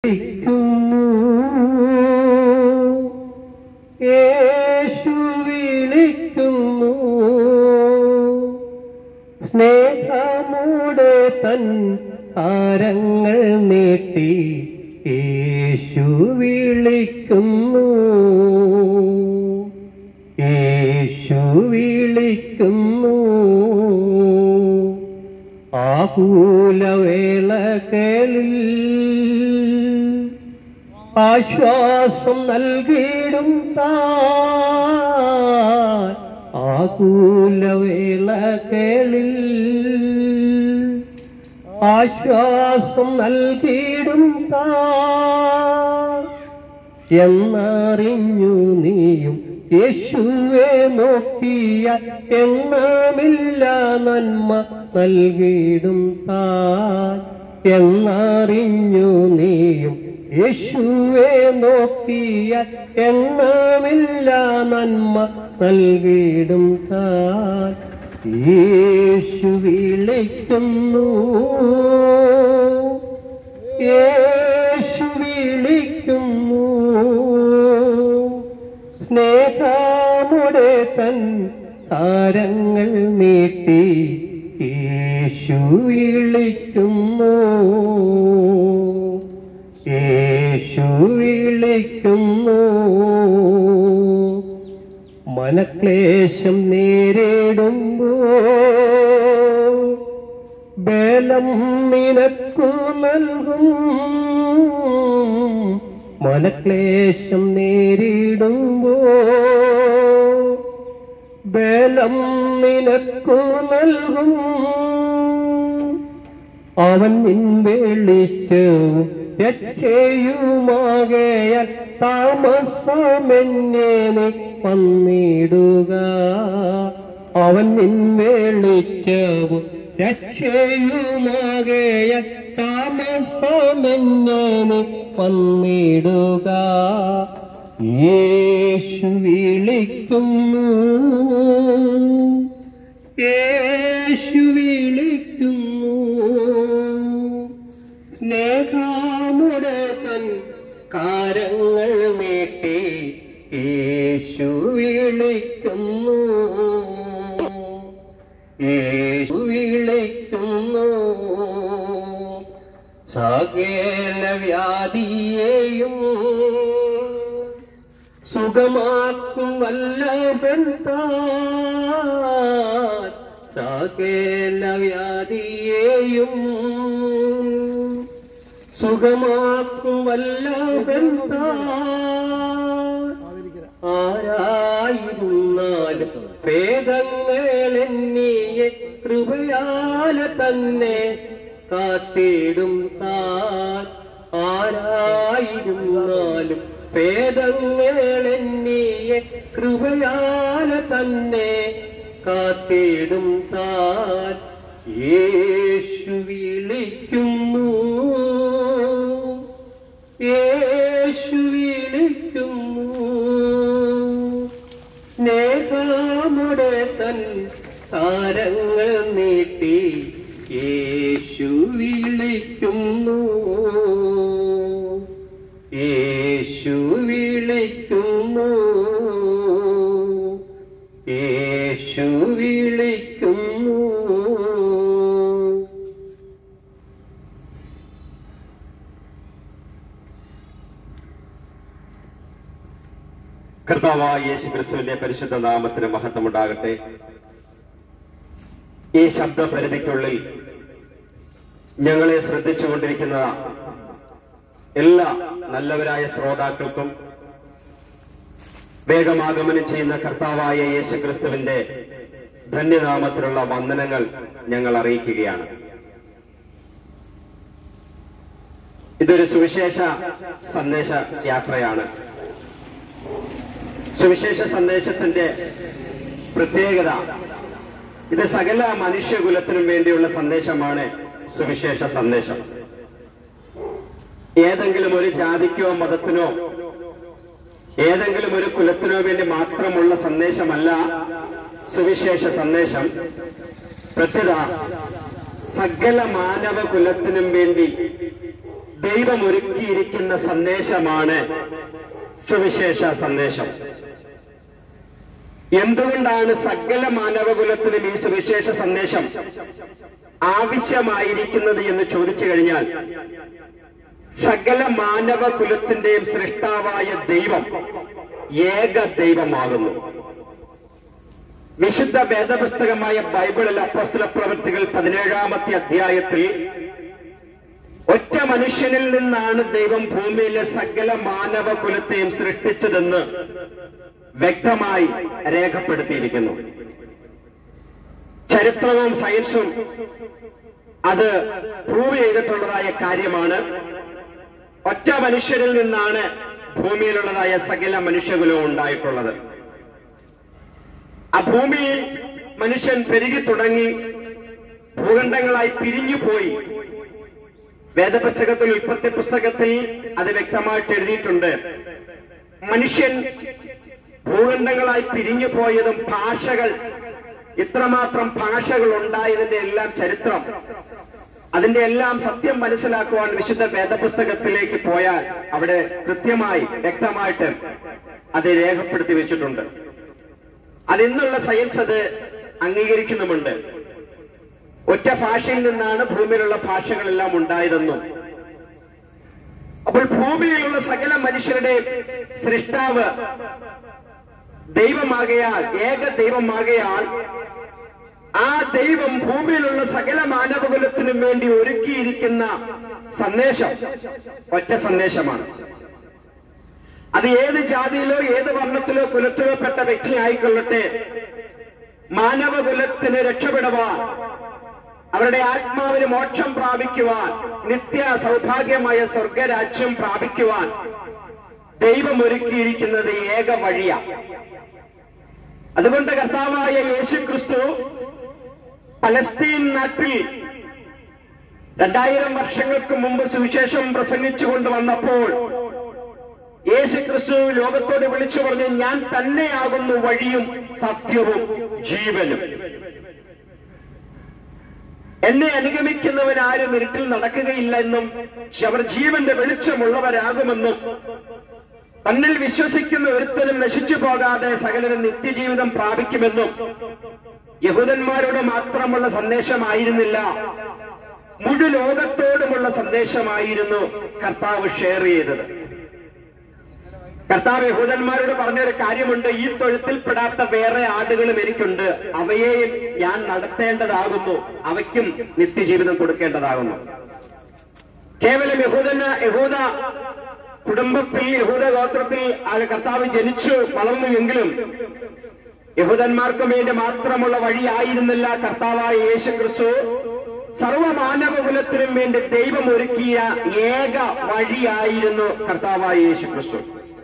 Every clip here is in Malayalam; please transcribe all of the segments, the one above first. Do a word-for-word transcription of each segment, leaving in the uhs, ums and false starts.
വിളിക്കുന്നു യേശു വിളിക്കുന്നു സ്നേഹമോടെ തൻ താരങ്ങൾ നീട്ടി യേശു വിളിക്കുന്നു യേശു വിളിക്കുന്നു ആകുലവേളകളിൽ ആശ്വാസം നൽകിയിടും താൻ ആകുലവേളകളിൽ ആശ്വാസം നൽകിയിടും താൻ എന്നറിഞ്ഞു നീയും യേശുവെ നോക്കിയാൽ എണ്ണമില്ല നന്മ നൽകിയിടും താൻ എന്നറിഞ്ഞു നീയും യേശുവെ നോക്കിയാൽ എണ്ണമില്ല നന്മ നൽകിയിടും താൻ യേശു വിളിക്കുന്നു യേശു വിളിക്കുന്നു സ്നേഹമോടെ തൻ താരങ്ങൾ നീട്ടി യേശു വിളിക്കുന്നു യേശു വിളിക്കുന്നു മനക്ലേശം നേരിടുമ്പോൾ ബലം നിനക്കു നൽകും മനക്ലേശം നേരിടുമ്പോൾ ബലം നിനക്കു നൽകും അവൻ നിൻ വെളിച്ചവും രക്ഷയുമാകയാൽ താമസമെന്നെ നീ വന്നിടുക അവൻ നിൻ വെളിച്ചവും രക്ഷയുമാകയാൽ താമസമെന്നെ നീ വന്നിടുക യേശു വിളിക്കുന്നു യേശു വിളിക്കുന്നു സ്നേഹമുടെ തൻ കാരങ്ങൾ നീട്ടി യേശു വിളിക്കുന്നു യേശു വിളിക്കുന്നു സകല വ്യാധിയെയും സുഖമാക്കും വല്ലഭൻ താൻ സകല വ്യാധിയെയും സുഖമാക്കും വല്ലഭൻ താൻ ആരായിരുന്നാലും ഭേദങ്ങൾ എന്നിയെ കൃപയാല തന്നെ കാത്തിടും താൻ ആരായിരുന്നാലും ഭേദങ്ങൾ എന്നിയെ കൃപയാല തന്നെ കാത്തിടും താൻ യേശു വിളിക്കുന്നു യേശു വിളിക്കുന്നു സ്നേഹമുടെ തൻ താരങ്ങൾ നീട്ടി യേശു വിളിക്കുന്നു യേശു വിളിക്കുന്നു യേശു വിളിക്കുന്നു കർത്താവായ യേശുക്രിസ്തുവിന്റെ പരിശുദ്ധ നാമത്തിന് മഹത്വമുണ്ടാകട്ടെ. ഈ ശബ്ദപരിധിക്കുള്ളിൽ ഞങ്ങളെ ശ്രദ്ധിച്ചുകൊണ്ടിരിക്കുന്ന എല്ലാ നല്ലവരായ ശ്രോതാക്കൾക്കും വേഗമാഗമനം ചെയ്യുന്ന കർത്താവായ യേശുക്രിസ്തുവിന്റെ ധന്യനാമത്തിലുള്ള വന്ദനങ്ങൾ ഞങ്ങൾ അറിയിക്കുകയാണ്. ഇതൊരു സുവിശേഷ സന്ദേശ യാത്രയാണ്. സുവിശേഷ സന്ദേശത്തിന്റെ പ്രത്യേകത ഇത് സകല മനുഷ്യകുലത്തിനും വേണ്ടിയുള്ള സന്ദേശമാണ്. സുവിശേഷ സന്ദേശം ഏതെങ്കിലും ഒരു ജാതിക്കോ മതത്തിനോ ഏതെങ്കിലും ഒരു കുലത്തിനോ വേണ്ടി മാത്രമുള്ള സന്ദേശമല്ല. സുവിശേഷ സന്ദേശം പ്രത്യേക സകല മാനവ കുലത്തിനും വേണ്ടി ദൈവം ഒരുക്കിയിരിക്കുന്ന സന്ദേശമാണ് സുവിശേഷ സന്ദേശം. എന്തുകൊണ്ടാണ് സകല മാനവകുലത്തിനും ഈ സുവിശേഷ സന്ദേശം ആവശ്യമായിരിക്കുന്നത് എന്ന് ചോദിച്ചു കഴിഞ്ഞാൽ, സകല മാനവകുലത്തിന്റെയും സൃഷ്ടാവായ ദൈവം ഏക ദൈവമാകുന്നു. വിശുദ്ധ വേദപുസ്തകമായ ബൈബിളിൽ അപ്പോസ്തല പ്രവൃത്തികൾ പതിനേഴാമത്തെ അധ്യായത്തിൽ ഒറ്റ മനുഷ്യനിൽ നിന്നാണ് ദൈവം ഭൂമിയിലെ സകല മാനവകുലത്തെയും സൃഷ്ടിച്ചതെന്ന് വ്യക്തമായി രേഖപ്പെടുത്തിയിരിക്കുന്നു. ചരിത്രവും സയൻസും അത് പ്രൂവ് ചെയ്തിട്ടുള്ളതായ കാര്യമാണ്. ഒറ്റ മനുഷ്യരിൽ നിന്നാണ് ഭൂമിയിലുള്ളതായ സകല മനുഷ്യകുലവും ഉണ്ടായിട്ടുള്ളത്. ആ ഭൂമിയിൽ മനുഷ്യൻ പെരുകി തുടങ്ങി ഭൂഖണ്ഡങ്ങളായി പിരിഞ്ഞുപോയി. വേദപുസ്തകത്തിൽ, ഉൽപ്പത്തി പുസ്തകത്തിൽ അത് വ്യക്തമായിട്ട് എഴുതിയിട്ടുണ്ട്. മനുഷ്യൻ ഭൂഖണ്ഡങ്ങളായി പിരിഞ്ഞു പോയതും ഭാഷകൾ, ഇത്രമാത്രം ഭാഷകൾ ഉണ്ടായതിന്റെ എല്ലാം ചരിത്രം, അതിന്റെ എല്ലാം സത്യം മനസ്സിലാക്കുവാൻ വിശുദ്ധ വേദപുസ്തകത്തിലേക്ക് പോയാൽ അവിടെ കൃത്യമായി വ്യക്തമായിട്ട് അത് രേഖപ്പെടുത്തി വെച്ചിട്ടുണ്ട്. അതിന്നുള്ള സയൻസ് അത് അംഗീകരിക്കുന്നുമുണ്ട്. ഒറ്റ ഭാഷയിൽ നിന്നാണ് ഭൂമിയിലുള്ള ഭാഷകളെല്ലാം ഉണ്ടായതെന്നും, അപ്പോൾ ഭൂമിയിലുള്ള സകല മനുഷ്യരുടെ സൃഷ്ടാവ് ദൈവമാകയാൽ, ഏക ദൈവമാകയാൽ, ആ ദൈവം ഭൂമിയിലുള്ള സകല മാനവകുലത്തിനും വേണ്ടി ഒരുക്കിയിരിക്കുന്ന സന്ദേശം ഒറ്റ സന്ദേശമാണ്. അത് ഏത് ജാതിയിലോ ഏത് വർണ്ണത്തിലോ കുലത്തിലോ പെട്ട വ്യക്തി ആയിക്കൊള്ളട്ടെ, മാനവകുലത്തിന് രക്ഷപ്പെടുവാൻ, അവരുടെ ആത്മാവിന് മോക്ഷം പ്രാപിക്കുവാൻ, നിത്യ സൗഭാഗ്യമായ സ്വർഗരാജ്യം പ്രാപിക്കുവാൻ ദൈവം ഒരുക്കിയിരിക്കുന്നത് ഏക വഴിയാണ്. അതുകൊണ്ട് കർത്താവായ യേശുക്രിസ്തു പലസ്തീൻ നാട്ടിൽ രണ്ടായിരം വർഷങ്ങൾക്ക് മുമ്പ് സുവിശേഷം പ്രസംഗിച്ചുകൊണ്ട് വന്നപ്പോൾ യേശുക്രിസ്തു ലോകത്തോട് വിളിച്ചു പറഞ്ഞു, ഞാൻ തന്നെയാകുന്നു വഴിയും സത്യവും ജീവനും. എന്നെ അനുഗമിക്കുന്നവൻ ആരും ഇരുട്ടിൽ നടക്കുകയില്ല എന്നും അവർ ജീവന്റെ വെളിച്ചമുള്ളവരാകുമെന്നും തന്നിൽ വിശ്വസിക്കുന്ന ഒരുത്തനും നശിച്ചു പോകാതെ സകലരും നിത്യജീവിതം പ്രാപിക്കുമെന്നും യഹൂദന്മാരോട് മാത്രമുള്ള സന്ദേശമായിരുന്നില്ല, മുഴു ലോകത്തോടുമുള്ള സന്ദേശമായിരുന്നു കർത്താവ് ഷെയർ ചെയ്തത്. കർത്താവ് യഹൂദന്മാരോട് പറഞ്ഞൊരു കാര്യമുണ്ട്, ഈ തൊഴുത്തിൽപ്പെടാത്ത വേറെ ആടുകളും എനിക്കുണ്ട്, അവയെയും ഞാൻ നടത്തേണ്ടതാകുന്നു, അവയ്ക്കും നിത്യജീവിതം കൊടുക്കേണ്ടതാകുന്നു. കേവലം യഹൂദന യഹൂദ കുടുംബത്തിൽ, യഹൂദ ഗോത്രത്തിൽ കർത്താവ് ജനിച്ചു വളർന്നു എങ്കിലും യഹൂദന്മാർക്ക് വേണ്ടി മാത്രമുള്ള വഴിയായിരുന്നില്ല കർത്താവായ യേശുക്രിസ്തു. സർവമാനവകുലത്തിനും വേണ്ടി ദൈവം ഒരുക്കിയ ഏക വഴിയായിരുന്നു കർത്താവായ യേശുക്രിസ്തു.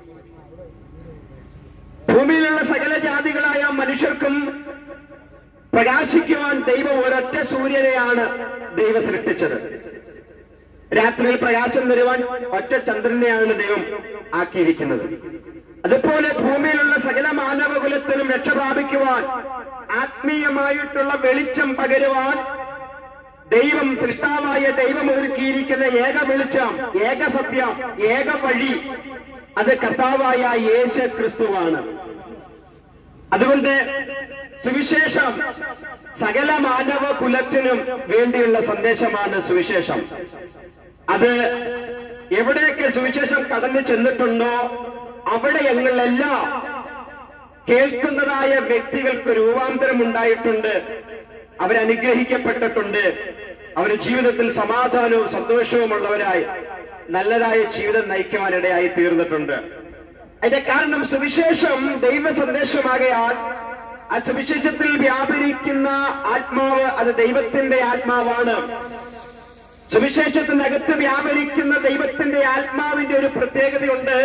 ഭൂമിയിലുള്ള സകല ജാതികളായ മനുഷ്യർക്കും പ്രകാശിക്കുവാൻ ദൈവം ഒരൊറ്റ സൂര്യനെയാണ് ദൈവം സൃഷ്ടിച്ചത്. രാത്രിയിൽ പ്രകാശം തരുവാൻ ഒറ്റ ചന്ദ്രനെയാണ് ദൈവം ആക്കിയിരിക്കുന്നത്. അതുപോലെ ഭൂമിയിലുള്ള സകല മാനവകുലത്തിനും രക്ഷ പ്രാപിക്കുവാൻ, ആത്മീയമായിട്ടുള്ള വെളിച്ചം പകരുവാൻ ദൈവം, സൃഷ്ടാവായ ദൈവം ഒരുക്കിയിരിക്കുന്ന ഏക വെളിച്ചം, ഏക സത്യം, ഏക വഴി അത് കർത്താവായ യേശു ക്രിസ്തുവാണ്. അതുകൊണ്ട് സുവിശേഷം സകല മാനവ കുലത്തിനും വേണ്ടിയുള്ള സന്ദേശമാണ് സുവിശേഷം. അത് എവിടെയൊക്കെ സുവിശേഷം കടന്നു ചെന്നിട്ടുണ്ടോ അവിടെയെല്ലാം കേൾക്കുന്നതായ വ്യക്തികൾക്ക് രൂപാന്തരം ഉണ്ടായിട്ടുണ്ട്, അവരനുഗ്രഹിക്കപ്പെട്ടിട്ടുണ്ട്, അവർ ജീവിതത്തിൽ സമാധാനവും സന്തോഷവും ഉള്ളവരായി നല്ലതായ ജീവിതം നയിക്കുവാനിടയായി തീർന്നിട്ടുണ്ട്. അതിന്റെ കാരണം സുവിശേഷം ദൈവ സന്ദേശമാകയാൽ ആ സുവിശേഷത്തിൽ വ്യാപരിക്കുന്ന ആത്മാവ് അത് ദൈവത്തിന്റെ ആത്മാവാണ്. സുവിശേഷത്തിനകത്ത് വ്യാപരിക്കുന്ന ദൈവത്തിന്റെ ആത്മാവിന്റെ ഒരു പ്രത്യേകതയുണ്ട്.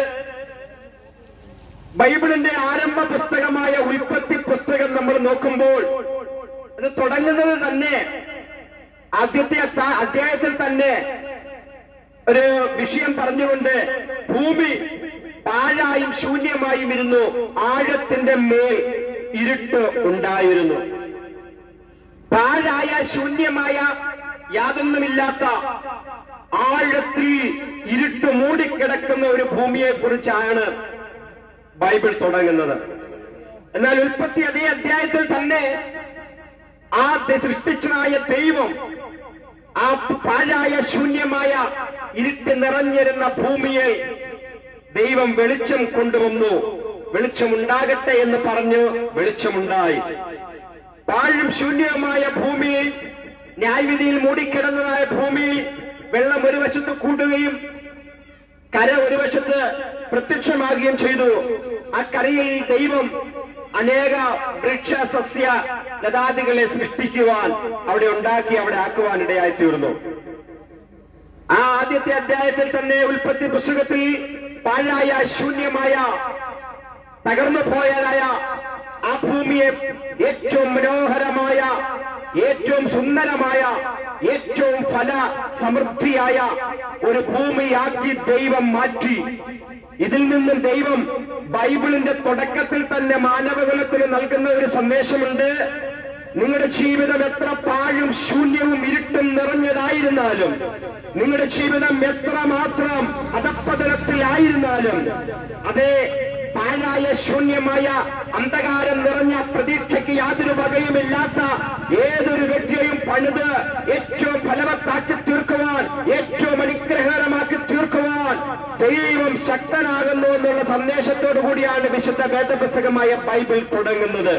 ബൈബിളിന്റെ ആരംഭ പുസ്തകമായ ഉൽപ്പത്തി പുസ്തകം നമ്മൾ നോക്കുമ്പോൾ അത് തുടങ്ങുന്നത് തന്നെ ആദ്യത്തെ അധ്യായത്തിൽ തന്നെ ഒരു വിഷയം പറഞ്ഞുകൊണ്ട് ഭൂമി പാഴായും ശൂന്യമായും ഇരുന്നു, ആഴത്തിന്റെ മേൽ ഇരുട്ട് ഉണ്ടായിരുന്നു. പാഴായ ശൂന്യമായ യാതൊന്നുമില്ലാത്ത ആഴത്തിൽ ഇരുട്ട് മൂടിക്കിടക്കുന്ന ഒരു ഭൂമിയെ കുറിച്ചാണ് ബൈബിൾ തുടങ്ങുന്നത്. എന്നാൽ ഉൽപ്പത്തി അതേ അധ്യായത്തിൽ തന്നെ ആ സൃഷ്ടിച്ചതായ ദൈവം ആ പാഴായ ശൂന്യമായ ഇരുട്ട് നിറഞ്ഞിരുന്ന ഭൂമിയെ ദൈവം വെളിച്ചം കൊണ്ടുവന്നു. വെളിച്ചമുണ്ടാകട്ടെ എന്ന് പറഞ്ഞു വെളിച്ചമുണ്ടായി. പാഴും ശൂന്യമായ ഭൂമിയിൽ, ന്യായവിധിയിൽ മൂടിക്കിടന്നതായ ഭൂമിയിൽ വെള്ളം ഒരു വശത്ത് കൂടുകയും കര ഒരു വശത്ത് പ്രത്യക്ഷമാകുകയും ചെയ്തു. ആ കരയിൽ ദൈവം അനേക വൃക്ഷ സസ്യ ലതാദികളെ സൃഷ്ടിക്കുവാൻ അവിടെ ഉണ്ടാക്കി അവിടെ ആക്കുവാൻ ഇടയായി തീർന്നു. ആ ആദ്യത്തെ അധ്യായത്തിൽ തന്നെ ഉൽപ്പത്തി പുസ്തകത്തിൽ പാഴായ ശൂന്യമായ തകർന്നു പോയതായ ആ ഭൂമിയെ ഏറ്റവും മനോഹരമായ, ഏറ്റവും സുന്ദരമായ, ഏറ്റവും ഫല സമൃദ്ധിയായ ഒരു ഭൂമിയാക്കി ദൈവം മാറ്റി. ഇതിൽ നിന്നും ദൈവം ബൈബിളിന്റെ തുടക്കത്തിൽ തന്നെ മാനവകുലത്തിന് നൽകുന്ന ഒരു സന്ദേശമുണ്ട്. നിങ്ങളുടെ ജീവിതം എത്ര പാഴും ശൂന്യവും ഇരുട്ടും നിറഞ്ഞതായിരുന്നാലും, നിങ്ങളുടെ ജീവിതം എത്ര മാത്രം അധപ്പതനത്തിലായിരുന്നാലും, അതേ പാഴായ ശൂന്യമായ അന്ധകാരം നിറഞ്ഞ പ്രതീക്ഷയ്ക്ക് യാതൊരു വകയുമില്ലാത്ത ഏതൊരു വ്യക്തിയെയും പണിത് ഏറ്റവും ഫലവത്താക്കി തീർക്കുവാൻ, ഏറ്റവും അനുഗ്രഹകരമാക്കി തീർക്കുവാൻ ദൈവം ശക്തനാകുന്നു എന്നുള്ള സന്ദേശത്തോടു കൂടിയാണ് വിശുദ്ധ വേദപുസ്തകമായ ബൈബിൾ തുടങ്ങുന്നത്.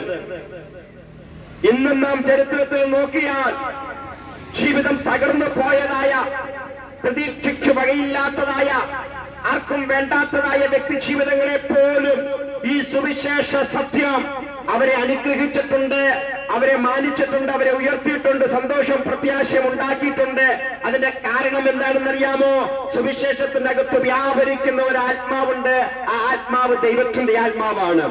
ഇന്നും നാം ചരിത്രത്തിൽ നോക്കിയാൽ ജീവിതം തകർന്നു പോയതായ, പ്രതീക്ഷയ്ക്ക് വകയില്ലാത്തതായ, ആർക്കും വേണ്ടാത്തതായ വ്യക്തി ജീവിതങ്ങളെ പോലും ഈ സുവിശേഷ സത്യം അവരെ അനുഗ്രഹിച്ചിട്ടുണ്ട്, അവരെ മാനിച്ചിട്ടുണ്ട്, അവരെ ഉയർത്തിയിട്ടുണ്ട്, സന്തോഷം പ്രത്യാശയും ഉണ്ടാക്കിയിട്ടുണ്ട്. അതിന്റെ കാരണം എന്താണെന്നറിയാമോ? സുവിശേഷത്തിന്റെ അകത്ത് വ്യാപരിക്കുന്ന ഒരു ആത്മാവുണ്ട്. ആ ആത്മാവ് ദൈവത്തിന്റെ ആത്മാവാണ്.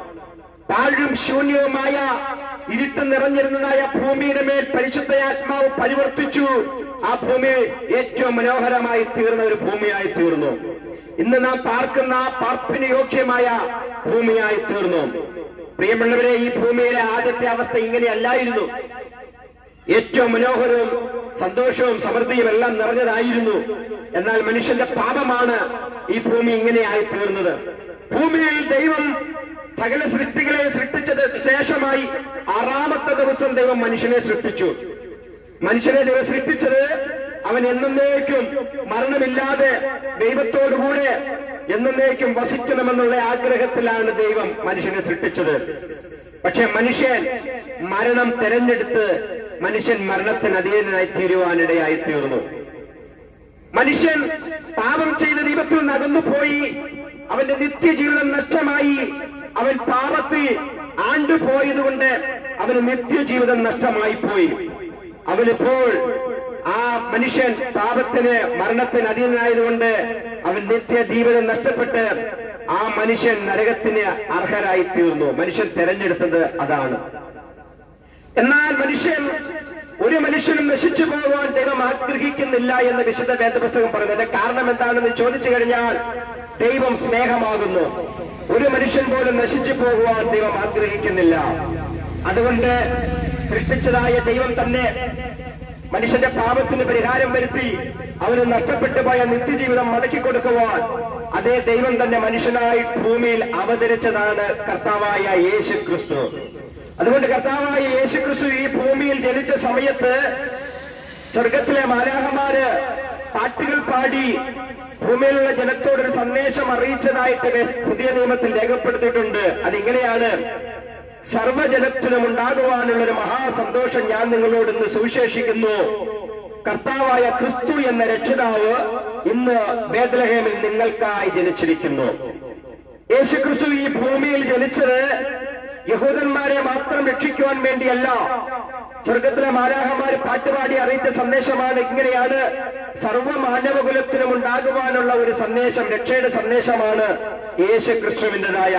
പാഴും ശൂന്യവുമായ ഇരുട്ട് നിറഞ്ഞിരുന്നതായ ഭൂമിയുടെ മേൽ പരിശുദ്ധയാത്മാവ് പരിവർത്തിച്ചു. ആ ഭൂമി ഏറ്റവും മനോഹരമായി തീർന്ന ഒരു ഭൂമിയായി തീർന്നു. ഇന്ന് നാം പാർക്കുന്ന പാർപ്പിന് യോഗ്യമായ ഭൂമിയായി തീർന്നു. പ്രിയമുള്ളവരെ, ഈ ഭൂമിയിലെ ആദ്യത്തെ അവസ്ഥ ഇങ്ങനെയല്ലായിരുന്നു. ഏറ്റവും മനോഹരവും സന്തോഷവും സമൃദ്ധിയും എല്ലാം നിറഞ്ഞതായിരുന്നു. എന്നാൽ മനുഷ്യന്റെ പാപമാണ് ഈ ഭൂമി ഇങ്ങനെയായി തീർന്നത്. ഭൂമിയിൽ ദൈവം സകല സൃഷ്ടികളെ സൃഷ്ടിച്ചത് ശേഷമായി ആറാമത്തെ ദിവസം ദൈവം മനുഷ്യനെ സൃഷ്ടിച്ചു. മനുഷ്യനെ ദൈവം സൃഷ്ടിച്ചത് അവൻ എന്നേക്കും മരണമില്ലാതെ ദൈവത്തോടുകൂടെ എന്നേക്കും വസിക്കണമെന്നുള്ള ആഗ്രഹത്തിലാണ് ദൈവം മനുഷ്യനെ സൃഷ്ടിച്ചത്. പക്ഷെ മനുഷ്യൻ മരണം തെരഞ്ഞെടുത്ത് മനുഷ്യൻ മരണത്തിന് അധീനനായി തീരുവാനിടയായി തീർന്നു. മനുഷ്യൻ പാപം ചെയ്ത ദൈവത്തിൽ നിന്ന് അകന്നുപോയി. അവന്റെ നിത്യജീവിതം നഷ്ടമായി. അവൻ പാപത്തിൽ ആണ്ടുപോയതുകൊണ്ട് അവന് നിത്യജീവിതം നഷ്ടമായി പോയി. അവനിപ്പോൾ ആ മനുഷ്യൻ പാപത്തിന് മരണത്തിന് അധീനനായതുകൊണ്ട് അവൻ നിത്യജീവിതം നഷ്ടപ്പെട്ട് ആ മനുഷ്യൻ നരകത്തിന് അർഹരായി തീർന്നു. മനുഷ്യൻ തെരഞ്ഞെടുത്തത് അതാണ്. എന്നാൽ മനുഷ്യൻ ഒരു മനുഷ്യനും നശിച്ചു പോകുവാൻ ദൈവം ആഗ്രഹിക്കുന്നില്ല എന്ന് വിശുദ്ധ വേദപുസ്തകം പറയുന്നത്. കാരണം എന്താണെന്ന് ചോദിച്ചു കഴിഞ്ഞാൽ, ദൈവം സ്നേഹമാകുന്നു. ഒരു മനുഷ്യൻ പോലും നശിച്ചു പോകുവാൻ ദൈവം ആഗ്രഹിക്കുന്നില്ല. അതുകൊണ്ട് സൃഷ്ടിച്ചതായ ദൈവം തന്നെ മനുഷ്യന്റെ പാപത്തിന് പരിഹാരം വരുത്തി അവന് നഷ്ടപ്പെട്ടു പോയ നിത്യജീവിതം മടക്കി കൊടുക്കുവാൻ അതേ ദൈവം തന്നെ മനുഷ്യനായി ഭൂമിയിൽ അവതരിച്ചതാണ് കർത്താവായ യേശു ക്രിസ്തു. അതുകൊണ്ട് കർത്താവായ യേശു ക്രിസ്തു ഈ ഭൂമിയിൽ ജനിച്ച സമയത്ത് സ്വർഗത്തിലെ മാലാഖമാര് പാട്ടുകൾ പാടി ഭൂമിയിലുള്ള ജനത്തോടൊരു സന്ദേശം അറിയിച്ചതായിട്ട് പുതിയ നിയമത്തിൽ രേഖപ്പെടുത്തിയിട്ടുണ്ട്. അതിങ്ങനെയാണ്: സർവ്വജനത്തിനും ഉണ്ടാകുവാനുള്ളൊരു മഹാസന്തോഷം ഞാൻ നിങ്ങളോട് ഇന്ന് സുവിശേഷിക്കുന്നു. കർത്താവായ ക്രിസ്തു എന്ന രക്ഷിതാവ് ഇന്ന് ബേത്ലഹേമിൽ നിങ്ങൾക്കായി ജനിച്ചിരിക്കുന്നു. യേശു ക്രിസ്തു ഈ ഭൂമിയിൽ ജനിച്ചത് യഹൂദന്മാരെ മാത്രം രക്ഷിക്കുവാൻ വേണ്ടിയല്ല. സ്വർഗത്തിലെ മാലാഖമാര് പാട്ടുപാടി അറിയിച്ച സന്ദേശമാണ്. ഇങ്ങനെയാണ്: സർവ്വമാനവകുലത്തിനും ഉണ്ടാകുവാനുള്ള ഒരു സന്ദേശം, രക്ഷയുടെ സന്ദേശമാണ് യേശു ക്രിസ്തുവിൻ്റെതായ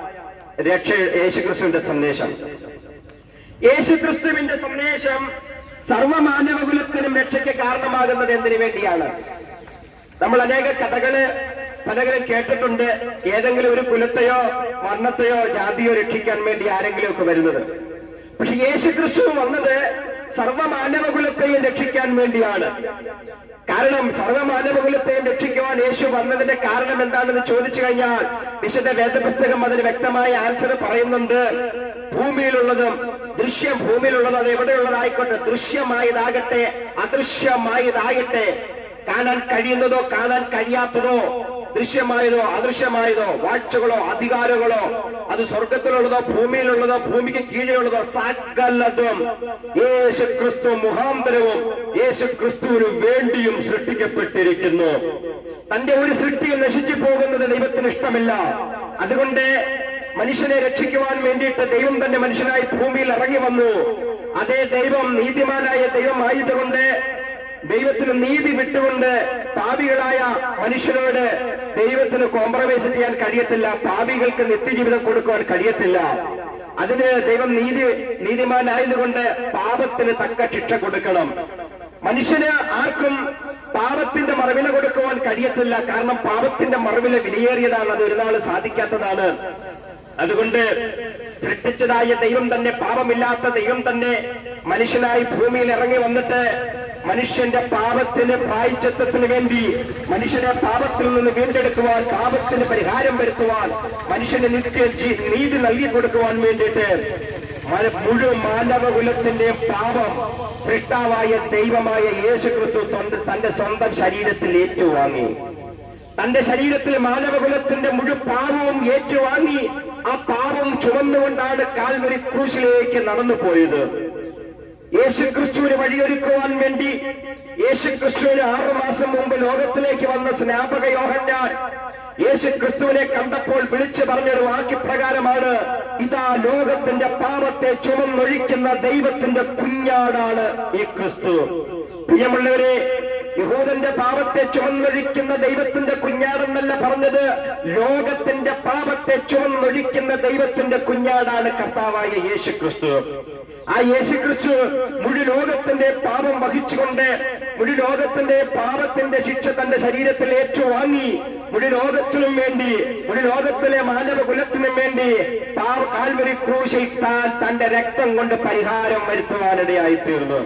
രക്ഷ യേശുക്രിസ്തുവിന്റെ സന്ദേശം. യേശുക്രിസ്തുവിന്റെ സന്ദേശം സർവ്വമാനവകുലത്തിനും രക്ഷയ്ക്ക് കാരണമാകുന്നത് എന്തിനു വേണ്ടിയാണ്? നമ്മൾ അനേക കഥകള് പലകളും കേട്ടിട്ടുണ്ട്. ഏതെങ്കിലും ഒരു കുലത്തെയോ വർണ്ണത്തെയോ ജാതിയോ രക്ഷിക്കാൻ വേണ്ടി ആരെങ്കിലും ഒക്കെ വരുന്നത്. പക്ഷെ യേശുക്രിസ്തു വന്നത് സർവ്വമാനവകുലത്തെയും രക്ഷിക്കാൻ വേണ്ടിയാണ്. കാരണം സർവ്വമാനവകുലത്തെയും രക്ഷിക്കുവാൻ യേശു വന്നതിന്റെ കാരണം എന്താണെന്ന് ചോദിച്ചു കഴിഞ്ഞാൽ വിശുദ്ധ വേദപുസ്തകം അതിന് വ്യക്തമായ ആൻസർ പറയുന്നുണ്ട്. ഭൂമിയിലുള്ളതും ദൃശ്യം ഭൂമിയിലുള്ളത് അത് എവിടെയുള്ളതായിക്കോട്ടെ, ദൃശ്യമായതാകട്ടെ അദൃശ്യമായതാകട്ടെ, കാണാൻ കഴിയുന്നതോ കാണാൻ കഴിയാത്തതോ, ദൃശ്യമായതോ അദൃശ്യമായതോ, വാഴ്ചകളോ അധികാരങ്ങളോ, അത് സ്വർഗത്തിലുള്ളതോ ഭൂമിയിലുള്ളതോ ഭൂമിക്ക് കീഴെയുള്ളതോ, സകലതും യേശു ക്രിസ്തു മുഖാന്തരവും യേശു ക്രിസ്തുവിന് വേണ്ടിയും സൃഷ്ടിക്കപ്പെട്ടിരിക്കുന്നു. തന്റെ ഒരു സൃഷ്ടിയും നശിച്ചു പോകുന്നത് ദൈവത്തിന് ഇഷ്ടമില്ല. അതുകൊണ്ട് മനുഷ്യനെ രക്ഷിക്കുവാൻ വേണ്ടിയിട്ട് ദൈവം തന്നെ മനുഷ്യനായി ഭൂമിയിൽ ഇറങ്ങി വന്നു. അതേ ദൈവം നീതിമാനായ ദൈവമായതുകൊണ്ട് ദൈവത്തിന് നീതി വിട്ടുകൊണ്ട് പാപികളായ മനുഷ്യരോട് ദൈവത്തിന് കോംപ്രമൈസ് ചെയ്യാൻ കഴിയത്തില്ല. പാപികൾക്ക് നിത്യജീവിതം കൊടുക്കുവാൻ കഴിയത്തില്ല. അതിന് ദൈവം നീതി നീതിമാനായതുകൊണ്ട് പാപത്തിന് തക്ക ശിക്ഷ കൊടുക്കണം. മനുഷ്യന് ആർക്കും പാപത്തിന്റെ മറവില കൊടുക്കുവാൻ കഴിയത്തില്ല. കാരണം പാപത്തിന്റെ മറവില വിലയേറിയതാണ്, അത് ഒരു നാൾ സാധിക്കാത്തതാണ്. അതുകൊണ്ട് സൃഷ്ടിച്ചതായ ദൈവം തന്നെ, പാപമില്ലാത്ത ദൈവം തന്നെ മനുഷ്യനായി ഭൂമിയിൽ ഇറങ്ങി വന്നിട്ട് മനുഷ്യന്റെ പാപത്തിന് പ്രായശ്ചിത്തത്തിന് വേണ്ടി, മനുഷ്യനെ പാപത്തിൽ നിന്ന് വീണ്ടെടുക്കുവാൻ, പാപത്തിന് പരിഹാരം വരുത്തുവാൻ, മനുഷ്യന് നിത്യ നീതി നൽകി കൊടുക്കുവാൻ വേണ്ടിയിട്ട് മുഴുവൻ മാനവകുലത്തിന്റെ പാപം സൃഷ്ടാവായ ദൈവമായ യേശു ക്രിസ്തു തന്റെ സ്വന്തം ശരീരത്തിൽ ഏറ്റുവാങ്ങി. തന്റെ ശരീരത്തിൽ മാനവകുലത്തിന്റെ മുഴുവൻ പാപവും ഏറ്റുവാങ്ങി ആ പാപം ചുമന്നുകൊണ്ടാണ് കാൽവരി ക്രൂശിലേക്ക് നടന്നു പോയത്. യേശു ക്രിസ്തുവിന് വഴിയൊരുക്കുവാൻ വേണ്ടി യേശു ക്രിസ്തുവിന് ആറുമാസം മുമ്പ് ലോകത്തിലേക്ക് വന്ന സ്നാപക യോഹന്നാൻ യേശു ക്രിസ്തുവിനെ കണ്ടപ്പോൾ വിളിച്ചു പറഞ്ഞൊരു വാക്യപ്രകാരമാണ്, ഇതാ ലോകത്തിന്റെ പാപത്തെ ചുമന്നൊഴിക്കുന്ന ദൈവത്തിന്റെ കുഞ്ഞാടാണ് ഈ ക്രിസ്തു. പ്രിയമുള്ളവരെ, യഹൂദന്റെ പാപത്തെ ചുമന്നൊഴിക്കുന്ന ദൈവത്തിന്റെ കുഞ്ഞാടെന്നല്ല പറഞ്ഞത്, ലോകത്തിന്റെ പാപത്തെ ചുമന്നൊഴിക്കുന്ന ദൈവത്തിന്റെ കുഞ്ഞാടാണ് കർത്താവായ യേശു ക്രിസ്തു. ആ യേശു ക്രിസ്തു മുഴു ലോകത്തിന്റെ പാപം വഹിച്ചുകൊണ്ട് മുഴു ലോകത്തിന്റെ പാപത്തിന്റെ ശിക്ഷ തന്റെ ശരീരത്തിൽ ഏറ്റുവാങ്ങി മുഴു ലോകത്തിനും വേണ്ടി, മുഴു ലോകത്തിലെ മാനവകുലത്തിനും വേണ്ടി പാവ കാൽവരി ക്രൂശിൽ താൻ തന്റെ രക്തം കൊണ്ട് പരിഹാരം വരുത്തുവാനിടയായി തീർന്നു.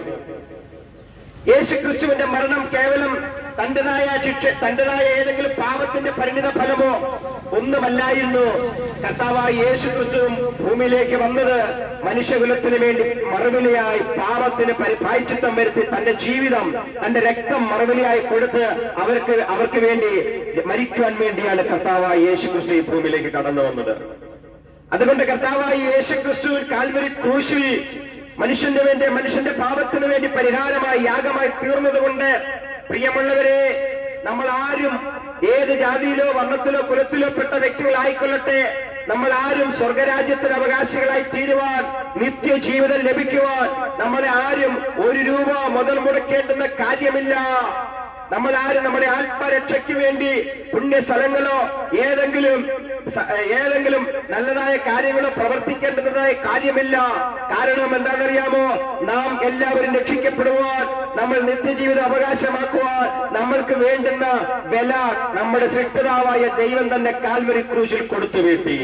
യേശു ക്രിസ്തുവിന്റെ മരണം കേവലം തന്റേതായ ശിക്ഷ, തന്റേതായ ഏതെങ്കിലും പാപത്തിന്റെ പരിണിത ഫലമോ ഒന്നുമല്ലായിരുന്നു. കർത്താവായ യേശു ക്രിസ്തുവും ഭൂമിയിലേക്ക് വന്നത് മനുഷ്യകുലത്തിന് വേണ്ടി മറുവിലയായി പാപത്തിന് പ്രായശ്ചിത്തം വരുത്തി തന്റെ ജീവിതം, തന്റെ രക്തം മറുവിലയായി കൊടുത്ത് അവർക്ക് അവർക്ക് വേണ്ടി മരിക്കുവാൻ വേണ്ടിയാണ് കർത്താവായ യേശു ക്രിസ്തു ഈ ഭൂമിയിലേക്ക് കടന്നു വന്നത്. അതുകൊണ്ട് കർത്താവായ യേശു ക്രിസ്തു കാൽവരി ക്രൂശിൽ മനുഷ്യന്റെ വേണ്ടി, മനുഷ്യന്റെ പാപത്തിന് വേണ്ടി പരിഹാരമായി യാഗമായി തീർന്നതുകൊണ്ട് പ്രിയമുള്ളവരെ, നമ്മൾ ആരും ഏത് ജാതിയിലോ വർണ്ണത്തിലോ കുലത്തിലോ പെട്ട വ്യക്തികളായിക്കൊള്ളട്ടെ, നമ്മൾ ആരും സ്വർഗരാജ്യത്തിന് അവകാശികളായി തീരുവാൻ, നിത്യജീവിതം ലഭിക്കുവാൻ നമ്മളെ ആരും ഒരു രൂപ മുതൽ മുടക്കേണ്ടുന്ന കാര്യമില്ല. നമ്മൾ ആരും നമ്മുടെ ആത്മരക്ഷയ്ക്ക് വേണ്ടി പുണ്യ സ്ഥലങ്ങളോ ഏതെങ്കിലും ഏതെങ്കിലും നല്ലതായ കാര്യങ്ങളോ പ്രവർത്തിക്കേണ്ടതായ കാര്യമില്ല. കാരണം എന്താണെന്നറിയാമോ? നാം എല്ലാവരും രക്ഷിക്കപ്പെടുവാൻ, നമ്മൾ നിത്യജീവിതം അവകാശമാക്കുവാൻ നമ്മൾക്ക് വേണ്ടുന്ന വില നമ്മുടെ സൃഷ്ടാവായ ദൈവം തന്നെ കാൽവരി ക്രൂശിൽ കൊടുത്തു വീട്ടി.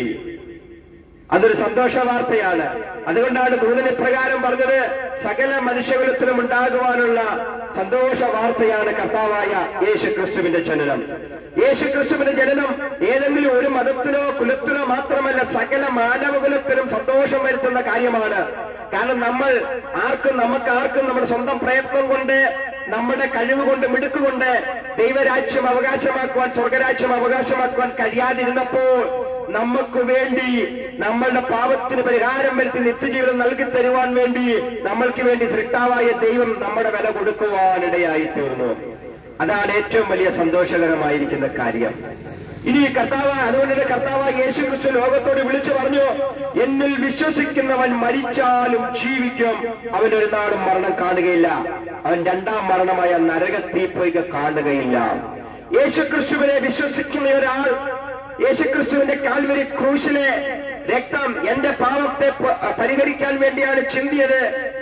അതൊരു സന്തോഷ വാർത്തയാണ്. അതുകൊണ്ടാണ് ദൂതന് പ്രകാരം പറഞ്ഞത്, സകല മനുഷ്യകുലത്തിനും ഉണ്ടാകുവാനുള്ള സന്തോഷ വാർത്തയാണ് കർത്താവായ യേശു ക്രിസ്തുവിന്റെ ജനനം. യേശു ക്രിസ്തുവിന്റെ ജനനം ഏതെങ്കിലും ഒരു മതത്തിനോ കുലത്തിനോ മാത്രമല്ല, സകല മാനവകുലത്തിനും സന്തോഷം വരുത്തുന്ന കാര്യമാണ്. കാരണം നമ്മൾ ആർക്കും നമുക്ക് ആർക്കും നമ്മുടെ സ്വന്തം പ്രയത്നം കൊണ്ട്, നമ്മുടെ കഴിവ് കൊണ്ട്, മിടുക്കുകൊണ്ട് ദൈവരാജ്യം അവകാശമാക്കുവാൻ, സ്വർഗരാജ്യം അവകാശമാക്കുവാൻ കഴിയാതിരുന്നപ്പോൾ നമുക്ക് വേണ്ടി, നമ്മളുടെ പാപത്തിന് പരിഹാരം വരുത്തി നിത്യജീവിതം നൽകി തരുവാൻ വേണ്ടി നമ്മൾക്ക് വേണ്ടി സൃഷ്ടാവായ ദൈവം നമ്മുടെ വില കൊടുക്കുവാനിടയായി തീർന്നു. അതാണ് ഏറ്റവും വലിയ സന്തോഷകരമായിരിക്കുന്ന കാര്യം. ഇനി കർത്താവ്, അതുകൊണ്ട് കർത്താവായ യേശു ക്രിസ്തു ലോകത്തോട് വിളിച്ചു പറഞ്ഞു, എന്നിൽ വിശ്വസിക്കുന്നവൻ മരിച്ചാലും ജീവിക്കും, അവനൊരു നാളും മരണം കാണുകയില്ല, അവൻ രണ്ടാം മരണമായ നരകത്തിൽ പോയി കാണുകയില്ല. യേശു ക്രിസ്തുവിനെ വിശ്വസിക്കുന്ന ഒരാൾ, യേശുക്രിസ്തുവിന്റെ കാൽവരി ക്രൂശിലെ രക്തം എന്റെ പാപത്തെ പരിഹരിക്കാൻ വേണ്ടിയാണ് ചിന്തിയത്,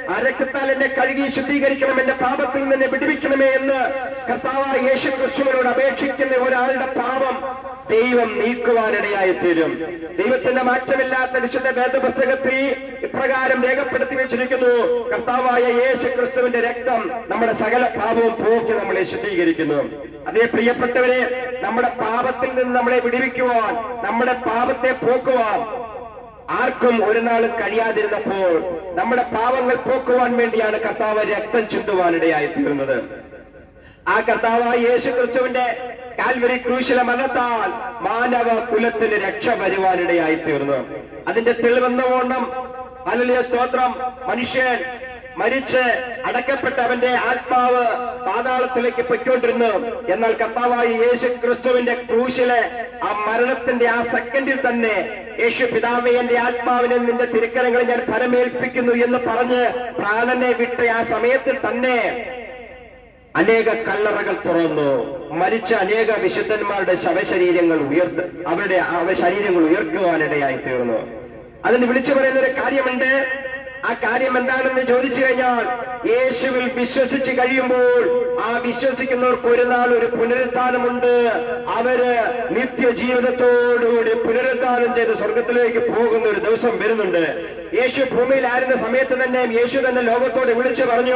ആ രക്തത്താൽ എന്നെ കഴുകി ശുദ്ധീകരിക്കണം, എന്റെ പാപത്തിൽ നിന്ന് എന്നെ വിടുവിക്കണമേ എന്ന് കർത്താവായ യേശു ക്രിസ്തുവിനോട് അപേക്ഷിക്കുന്ന ഒരാളുടെ പാപം ദൈവം നീക്കുവാനിടയായി തീരും. ദൈവത്തിന്റെ മാറ്റമില്ലാത്ത വിശുദ്ധ വേദപുസ്തകത്തിൽ ഇപ്രകാരം രേഖപ്പെടുത്തി വെച്ചിരിക്കുന്നു: കർത്താവായ യേശു ക്രിസ്തുവിന്റെ രക്തം നമ്മുടെ സകല പാപവും പോക്കി നമ്മളെ ശുദ്ധീകരിക്കുന്നു. അതേ പ്രിയപ്പെട്ടവരെ, നമ്മുടെ പാപത്തിൽ നിന്ന് നമ്മളെ വിടുവിക്കുവാൻ, നമ്മുടെ പാപത്തെ പോക്കുവാൻ ആർക്കും ഒരു നാളും കഴിയാതിരുന്നപ്പോൾ നമ്മുടെ പാപങ്ങൾ പോക്കുവാൻ വേണ്ടിയാണ് കർത്താവ് രക്തം ചിന്തുവാനിടയായി തീർന്നത്. ആ കർത്താവായ യേശു ക്രിസ്തുവിന്റെ കാൽവരി ക്രൂശിലെ മരണത്താൽ മാനവ കുലത്തിന് രക്ഷ വരുവാനിടയായി തീർന്നു. അതിന്റെ തെളിവെന്നോണം ഹല്ലേലൂയ സ്തോത്രം, മനുഷ്യൻ മരിച്ച് അടക്കപ്പെട്ട അവന്റെ ആത്മാവ് പാതാളത്തിലേക്ക് പൊയ്ക്കൊണ്ടിരുന്നു. എന്നാൽ കർത്താവായ യേശു ക്രിസ്തുവിന്റെ ക്രൂശിലെ ആ മരണത്തിന്റെ ആ സെക്കൻഡിൽ തന്നെ യേശു പിതാവേ, എന്റെ ആത്മാവിനെ നിന്റെ തിരുക്കരങ്ങളിൽ ഞാൻ ഫലമേൽപ്പിക്കുന്നു എന്ന് പറഞ്ഞ് പ്രാണനെ വിട്ട ആ സമയത്തിൽ തന്നെ അനേക കല്ലറകൾ തുറന്നു. മരിച്ച അനേക വിശുദ്ധന്മാരുടെ ശവശരീരങ്ങൾ ഉയർത്ത് അവരുടെ ശരീരങ്ങൾ ഉയർക്കുവാനിടയായി തീർന്നു. അതിന് വിളിച്ചു പറയുന്ന ഒരു കാര്യമുണ്ട്. ആ കാര്യം എന്താണെന്ന് ചോദിച്ചു കഴിഞ്ഞാൽ, യേശുവിൽ വിശ്വസിച്ച് കഴിയുമ്പോൾ ആ വിശ്വസിക്കുന്നവർക്ക് ഒരു നാൾ ഒരു പുനരുത്ഥാനമുണ്ട്. അവര് നിത്യജീവിതത്തോടുകൂടി പുനരുത്ഥാനം ചെയ്ത് സ്വർഗത്തിലേക്ക് പോകുന്ന ഒരു ദിവസം വരുന്നുണ്ട്. യേശു ഭൂമിയിലായിരുന്ന സമയത്ത് തന്നെ യേശു തന്നെ ലോകത്തോട് വിളിച്ചു പറഞ്ഞു,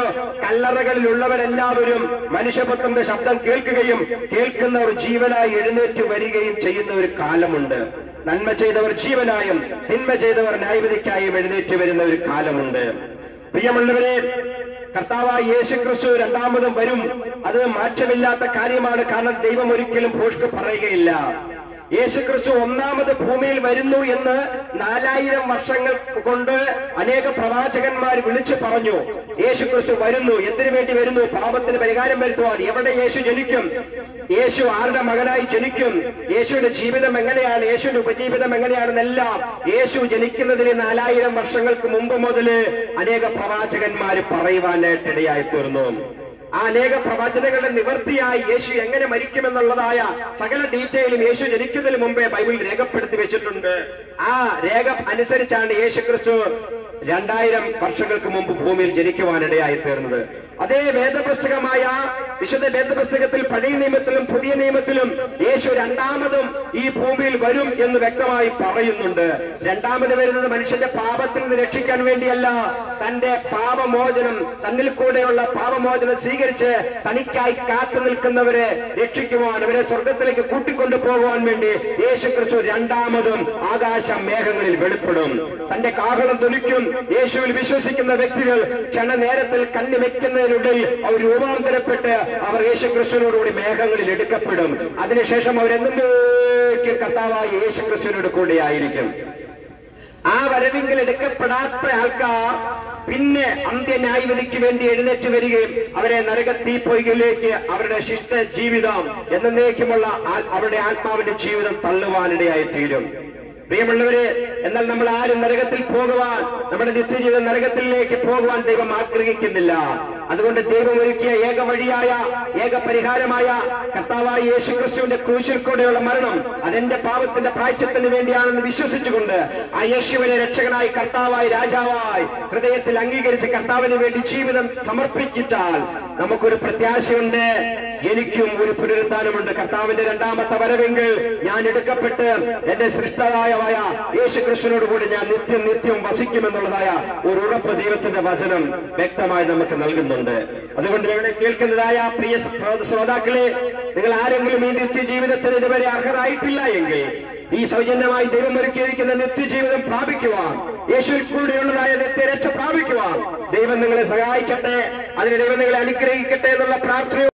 കല്ലറകളിലുള്ളവരെല്ലാവരും മനുഷ്യപുത്രന്റെ ശബ്ദം കേൾക്കുകയും കേൾക്കുന്നവർ ജീവനായി എഴുന്നേറ്റ് വരികയും ചെയ്യുന്ന ഒരു കാലമുണ്ട്. നന്മ ചെയ്തവർ ജീവനായും തിന്മ ചെയ്തവർ ന്യായവിധിക്കായും എഴുന്നേറ്റ് വരുന്ന ഒരു കാലമുണ്ട്. പ്രിയമുള്ളവരെ, കർത്താവായ യേശു ക്രിസ്തു രണ്ടാമതും വരും. അത് മാറ്റമില്ലാത്ത കാര്യമാണ്. കാരണം ദൈവം ഒരിക്കലും ഭോഷ്ക് പറയുകയില്ല. യേശു ക്രിസ്തു ഒന്നാമത് ഭൂമിയിൽ വരുന്നു എന്ന് നാലായിരം വർഷങ്ങൾ കൊണ്ട് അനേക പ്രവാചകന്മാർ വിളിച്ചു പറഞ്ഞു. യേശു ക്രിസ്തു വരുന്നു. എന്തിനു വേണ്ടി വരുന്നു? പാപത്തിന് പരിഹാരം വരുത്തുവാൻ. എവിടെ യേശു ജനിക്കും? യേശു ആരുടെ മകനായി ജനിക്കും? യേശുവിന്റെ ജീവിതം എങ്ങനെയാണ്? യേശുവിന്റെ ഉപജീവിതം എങ്ങനെയാണെന്നെല്ലാം യേശു ജനിക്കുന്നതിന് നാലായിരം വർഷങ്ങൾക്ക് മുമ്പ് മുതല് അനേക പ്രവാചകന്മാർ പറയുവാനായിട്ട് ഇടയായി തീർന്നു. ആ അനേക പ്രവചനങ്ങളുടെ നിവർത്തിയായി യേശു എങ്ങനെ മരിക്കുമെന്നുള്ളതായ സകല ഡീറ്റെയിലും യേശു ജനിക്കുന്നതിന് മുമ്പേ ബൈബിളിൽ രേഖപ്പെടുത്തി വെച്ചിട്ടുണ്ട്. ആ രേഖ അനുസരിച്ചാണ് യേശു ക്രിസ്തു രണ്ടായിരം വർഷങ്ങൾക്ക് മുമ്പ് ഭൂമിയിൽ ജനിക്കുവാനിടയായി തീർന്നത്. അതേ വേദപുസ്തകമായ വിശുദ്ധ വേദപുസ്തകത്തിൽ പഴയ നിയമത്തിലും പുതിയ നിയമത്തിലും യേശു രണ്ടാമതും ഈ ഭൂമിയിൽ വരും എന്ന് വ്യക്തമായി പറയുന്നുണ്ട്. രണ്ടാമത് വരുന്നത് മനുഷ്യന്റെ പാപത്തിൽ നിന്ന് രക്ഷിക്കാൻ വേണ്ടിയല്ല, തന്റെ പാപമോചനം, തന്നിൽ കൂടെയുള്ള പാപമോചനം സ്വീകരിച്ച് തനിക്കായി കാത്തു നിൽക്കുന്നവരെ രക്ഷിക്കുവാൻ, അവരെ സ്വർഗത്തിലേക്ക് കൂട്ടിക്കൊണ്ടു പോകുവാൻ വേണ്ടി യേശു ക്രിസ്തു രണ്ടാമതും ആകാശ മേഘങ്ങളിൽ വെളിപ്പെടും. തന്റെ കാഹളം ധ്വനിക്കും. യേശുവിൽ വിശ്വസിക്കുന്ന വ്യക്തികൾ ക്ഷണനേരത്തിൽ കണ്ണു വെക്കുന്നതിനിടയിൽ അവർ രൂപാന്തരപ്പെട്ട് അവർ യേശു ക്രിസ്തുവിനോടുകൂടി മേഘങ്ങളിൽ എടുക്കപ്പെടും. അതിനുശേഷം അവരെന്നേക്കും കർത്താവായ യേശു ക്രിസ്തുവിനോട് കൂടിയായിരിക്കും. ആ വരവിങ്കിൽ എടുക്കപ്പെടാത്ത ആൾക്കാർ പിന്നെ അന്ത്യന്യായവിധിക്ക് വേണ്ടി എഴുന്നേറ്റ് വരികയും അവരെ നരകത്തീപ്പൊയ്കയിലേക്ക് അവരുടെ ശിഷ്ട ജീവിതം എന്നേക്കുമുള്ള അവരുടെ ആത്മാവിന്റെ ജീവിതം തള്ളുവാനിടയായി തീരും. പ്രിയമുള്ളവരെ, എന്നാൽ നമ്മൾ ആരും നരകത്തിൽ പോകുവാൻ, നമ്മുടെ നിത്യജീവിത നരകത്തിലേക്ക് പോകുവാൻ ദൈവം ആഗ്രഹിക്കുന്നില്ല. അതുകൊണ്ട് ദൈവം ഒരുക്കിയ ഏക വഴിയായ ഏക പരിഹാരമായ കർത്താവായ യേശു ക്രിസ്തുവിന്റെ ക്രൂശിൽ കൂടെയുള്ള മരണം അതെന്റെ പാപത്തിന്റെ പ്രായശ്ചിത്തത്തിന് വേണ്ടിയാണെന്ന് വിശ്വസിച്ചുകൊണ്ട് ആ യേശുവിനെ രക്ഷകനായി കർത്താവായി രാജാവായി ഹൃദയത്തിൽ അംഗീകരിച്ച് കർത്താവിന് വേണ്ടി ജീവിതം സമർപ്പിച്ചാൽ നമുക്കൊരു പ്രത്യാശയുണ്ട്. എനിക്കും ഒരു പുനരുത്ഥാനമുണ്ട്. കർത്താവിന്റെ രണ്ടാമത്തെ വരവെങ്കിൽ ഞാൻ എടുക്കപ്പെട്ട് എന്റെ സൃഷ്ടാവായ യേശു ക്രിസ്തുവിനോട് കൂടി ഞാൻ നിത്യം നിത്യം വസിക്കുമെന്നുള്ളതായ ഒരു ഉറപ്പ് ദൈവത്തിന്റെ വചനം വ്യക്തമായി നമുക്ക് നൽകുന്നുണ്ട്. അതുകൊണ്ട് ഇവിടെ കേൾക്കുന്നതായ പ്രിയ ശ്രോതാക്കളെ, നിങ്ങൾ ആരെങ്കിലും ഈ നിത്യജീവിതത്തിന് ഇതുവരെ അർഹരായിട്ടില്ല എങ്കിൽ ഈ സൗജന്യമായി ദൈവം ഒരുക്കിയിരിക്കുന്ന നിത്യജീവിതം പ്രാപിക്കുവാൻ, യേശുവിൽ കൂടെയുള്ളതായ നിത്യരക്ഷ പ്രാപിക്കുവാൻ ദൈവം നിങ്ങളെ സഹായിക്കട്ടെ. അതിന് ദൈവം നിങ്ങളെ അനുഗ്രഹിക്കട്ടെ എന്നുള്ള പ്രാർത്ഥന